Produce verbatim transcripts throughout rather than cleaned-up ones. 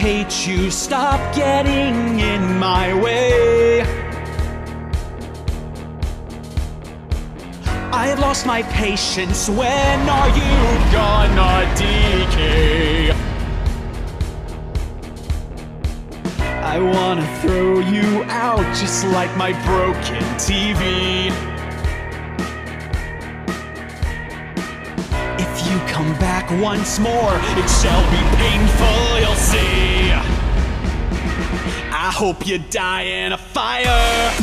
hate you, stop getting in my way. I have lost my patience, when are you gonna decay? I wanna throw you out just like my broken T V. If you come back once more, it shall be painful, you'll see. I hope you die in a fire.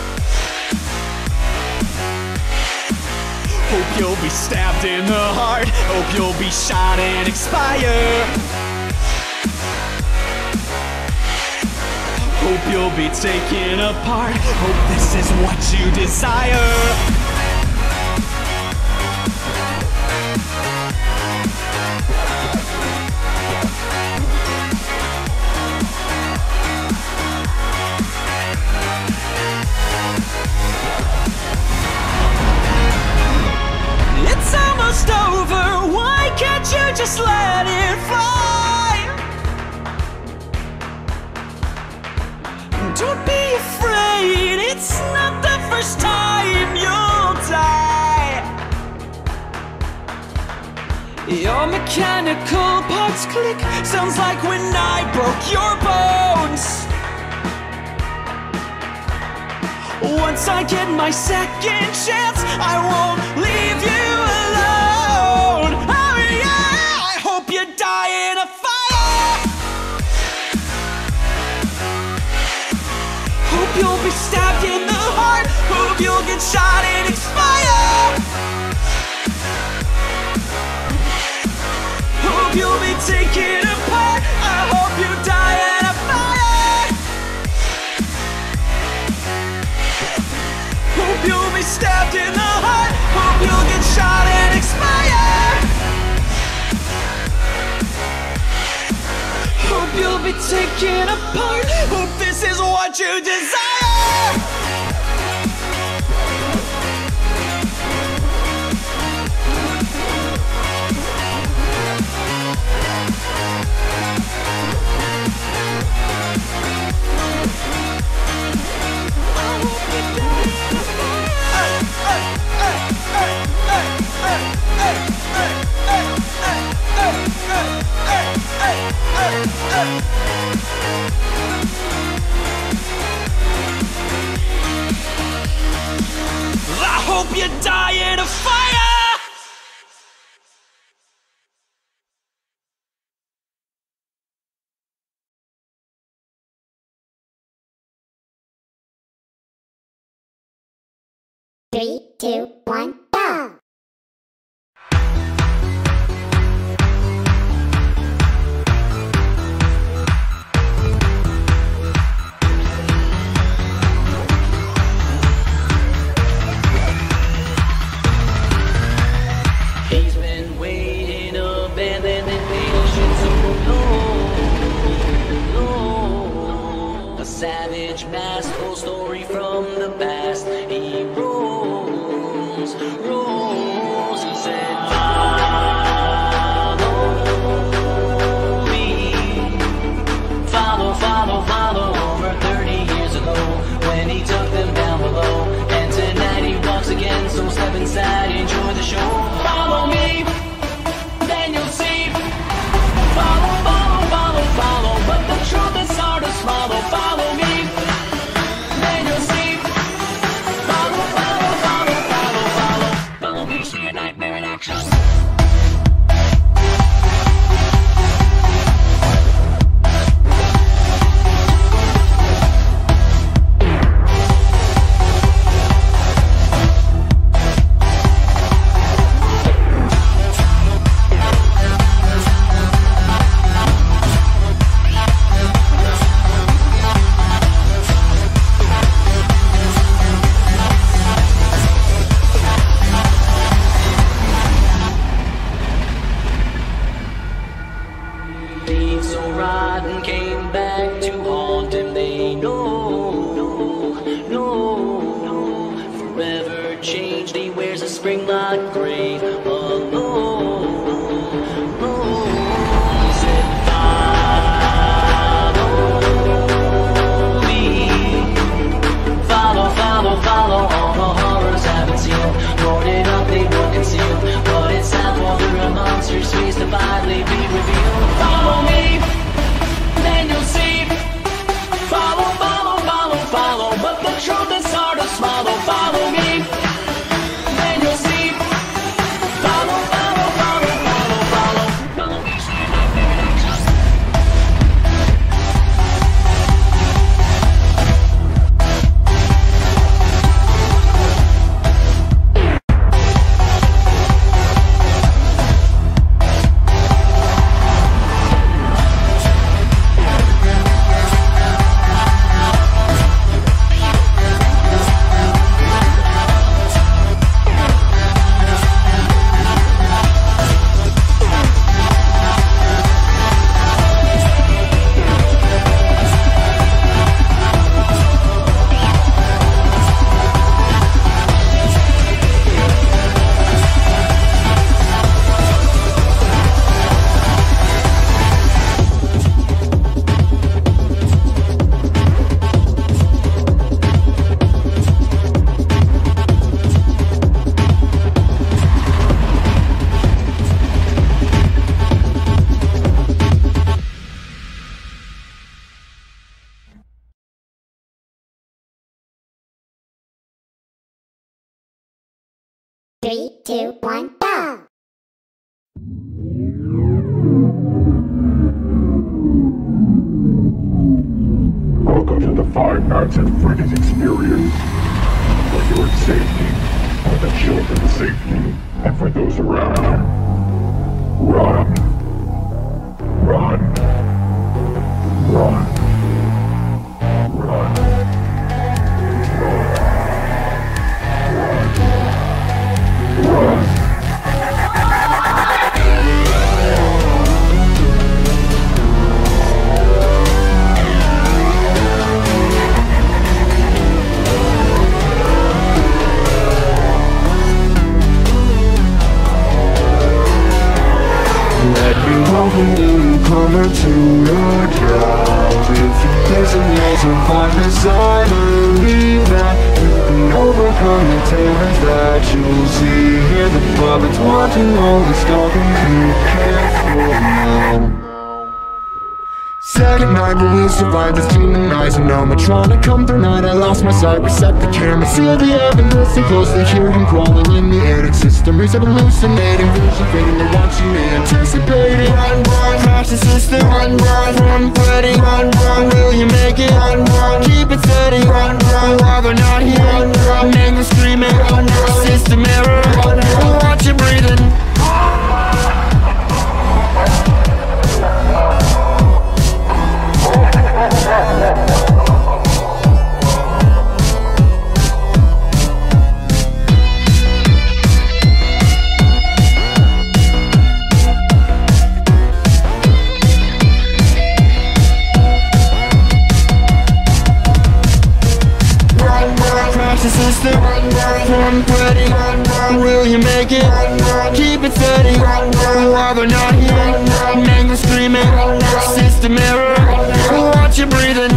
Hope you'll be stabbed in the heart. Hope you'll be shot and expire. Hope you'll be taken apart. Hope this is what you desire. It's almost over. Why can't you just let it fly? Don't be afraid, it's not the first time you'll die. Your mechanical parts click, sounds like when I broke your bones. Once I get my second chance, I won't leave you alone. Oh yeah, I hope you die in a fire. Hope you'll be stabbed in the heart. Hope you'll get shot and expire. Hope you'll be taken apart. I hope you die in a fire. Hope you'll be stabbed in the heart. Hope you'll get shot and expire. Hope you'll be taken apart. Hope this is what you desire. I hope you die in a fire! Three, two, one, go! He's been waiting, abandoned and patient so long, long. A savage, masterful story from the past. He rolls, rolls. He said, follow me. Follow, follow, follow. Over thirty years ago, when he took them down below. And tonight he walks again, so step inside, enjoy the show. Follow me, then you'll see. Follow, follow, follow, follow. But the truth is hard to swallow. Follow me, then you'll see. Follow, follow, follow, follow, follow. Follow me, see a nightmare in action. Leaves so rotten came back to haunt him. They know, no, forever changed. He wears a spring-locked grave alone. alone. He said, follow Three, two, one, go! Welcome to the Five Nights at Freddy's experience. For your safety, for the children's safety, and for those around you. Run. Run. Run. Run. Run. Run. Welcome newcomer to your job. If you designate some fine design, believe that you can overcome the terrors that you'll see here. The public's watching, always stalking you. Careful now. Second night, but we survived this demonizing animatronic night. I lost my sight, reset the camera, seal the evidence. Listen closely, hear him crawling in the attic system. Reset hallucinating, vision fading, they're watching me, anticipating. Run, run, crash the system. Run, run, run, Freddy. Run, run, will you make it? Run, run, keep it steady. Run, run, while they're not here. Run, run, anger screaming. Run, run, system error. Run, run, watch it breathing. System, run, Freddy, will you make it? Keep it steady, while they're not here. Anger screaming, system error, watch you breathing.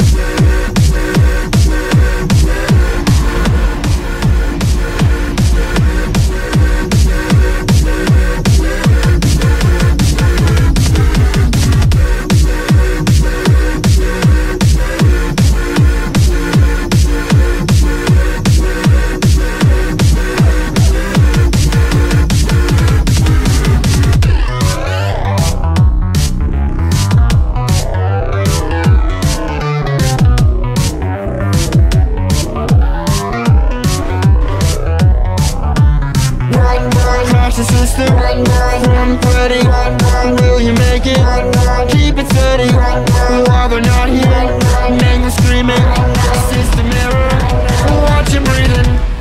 The system, run, run, Freddy, will you make it? Keep it steady, while they're not here. Anger screaming, system error, watch you breathing.